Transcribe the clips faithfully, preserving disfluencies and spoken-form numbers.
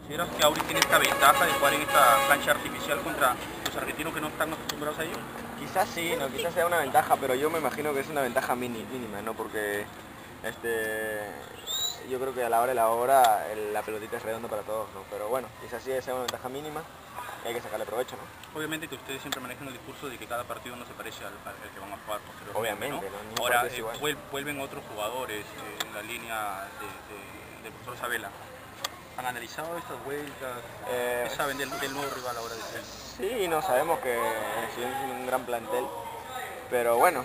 ¿Consideras que Auris tiene esta ventaja de jugar en esta cancha artificial contra los argentinos que no están acostumbrados a ello? Quizás sí, no, quizás sea una ventaja, pero yo me imagino que es una ventaja mini, mínima, ¿no? Porque este, yo creo que a la hora de la hora el, la pelotita es redonda para todos, ¿no? Pero bueno, quizás sí sea una ventaja mínima y hay que sacarle provecho, ¿no? Obviamente que ustedes siempre manejan el discurso de que cada partido no se parece al, al que van a jugar posteriormente, Obviamente, ¿no? ¿no? Ahora, Es eh, igual. vuel, vuelven otros jugadores eh, en la línea de, de, del profesor Sabela. ¿Han analizado estas vueltas? Eh, ¿Qué saben del, del nuevo rival ahora de frente? Sí, no sabemos que Estudiantes tiene un gran plantel, pero bueno,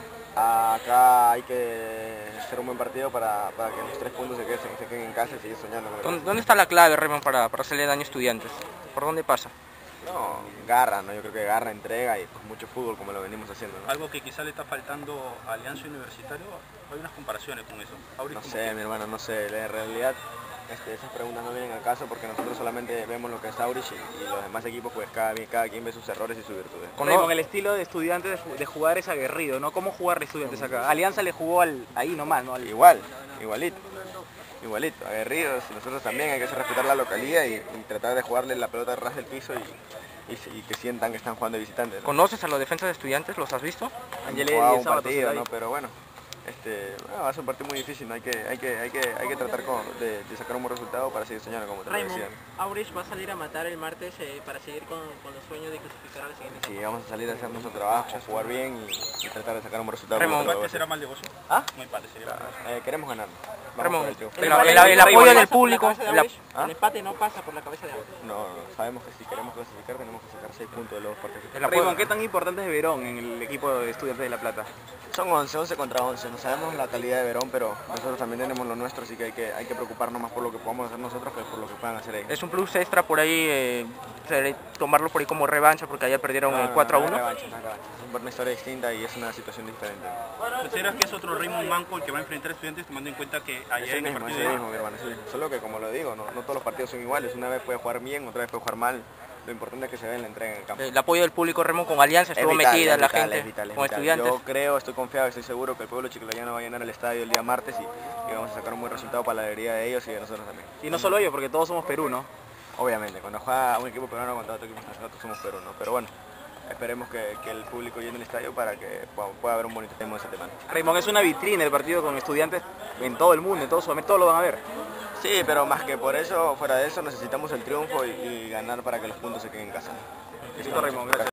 acá hay que hacer un buen partido para, para que los tres puntos se queden, se queden en casa y seguir soñando con el ¿Dónde, ¿Dónde está la clave, Raymond, para, para hacerle daño a Estudiantes? ¿Por dónde pasa? No, garra, ¿no? Yo creo que garra, entrega y pues, mucho fútbol como lo venimos haciendo, ¿no? Algo que quizá le está faltando a Alianza Universitario, hay unas comparaciones con eso. Auris, No ¿cómo sé, que? mi hermano, no sé, en realidad este, esas preguntas no vienen al caso porque nosotros solamente vemos lo que es Aurich y, y los demás equipos pues cada, cada quien ve sus errores y sus virtudes. Con Raymond, el estilo de Estudiantes de jugar es aguerrido, ¿no? ¿Cómo jugar de Estudiantes acá? Alianza le jugó al, ahí nomás, ¿no? Al... Igual, igualito, igualito, aguerridos, nosotros también hay que hacer respetar la localidad y, y tratar de jugarle la pelota ras del piso y, y, y que sientan que están jugando de visitantes, ¿no? ¿Conoces a los defensas de Estudiantes? ¿Los has visto? Angelelli, Jugaba un Sábato, partido, Solari. ¿no? Pero bueno, este, bueno, va a ser un partido muy difícil, ¿no? Hay que, hay que, hay que, hay que tratar con, de, de sacar un buen resultado para seguir soñando, como te lo Raymond, decía. Aurich va a salir a matar el martes eh, para seguir con, con los sueños de clasificar a la siguiente. Sí, vamos a salir a hacer nuestro trabajo, jugar bien y, y tratar de sacar un buen resultado. ¿Un Raymond, como te lo empate decía. será mal negocio? ¿Ah? Un empate sería mal negocio. Eh, queremos ganar. Vamos Raymond, por el triunfo. el- el- el apoyo del público, El, la- ¿Ah? el empate no pasa por la cabeza de Aurich. No, no, sabemos que si queremos clasificar tenemos que sacar seis puntos de los partidos. el apoyo- Raymond, ¿qué tan importante es Verón en el equipo de Estudiantes de La Plata? Son once, once contra once, no sabemos la calidad de Verón, pero nosotros también tenemos lo nuestro, así que hay que, hay que preocuparnos más por lo que podamos hacer nosotros que por lo que puedan hacer ellos. Es un plus extra por ahí, eh, ser- tomarlo por ahí como revancha, porque ayer perdieron No, eh, no, no, cuatro a no es uno. revancha, no es revancha. Es una historia distinta y es una situación diferente. ¿Consideras que es otro Raymond Manco el que va a enfrentar a Estudiantes tomando en cuenta que Es ayer el en el mismo, es partido el de... mismo, mi hermano, es el mismo. Solo que como lo digo, no, no todos los partidos son iguales. Una vez puede jugar bien, otra vez puede jugar mal. Lo importante es que se vea en la entrega en el campo. El apoyo del público, Raymond, con Alianza, estuvo Es vital, metida es la vital, gente es vital, es con vital. Estudiantes. Yo creo, estoy confiado, estoy seguro que el pueblo chiclayano va a llenar el estadio el día martes y, y vamos a sacar un buen resultado para la alegría de ellos y de nosotros también. Y no solo ellos, porque todos somos Perú, ¿no? Obviamente, cuando juega un equipo peruano contra otro equipo extranjero, nosotros somos Perú, ¿no? Pero bueno, esperemos que, que el público llene el estadio para que pueda, pueda haber un bonito tema de esa semana. Raymond, es una vitrina el partido con Estudiantes en todo el mundo, en todo Sudamérica, todos lo van a ver. Sí, pero más que por eso, fuera de eso, necesitamos el triunfo y, y ganar para que los puntos se queden en casa. Listo, Raymond, gracias.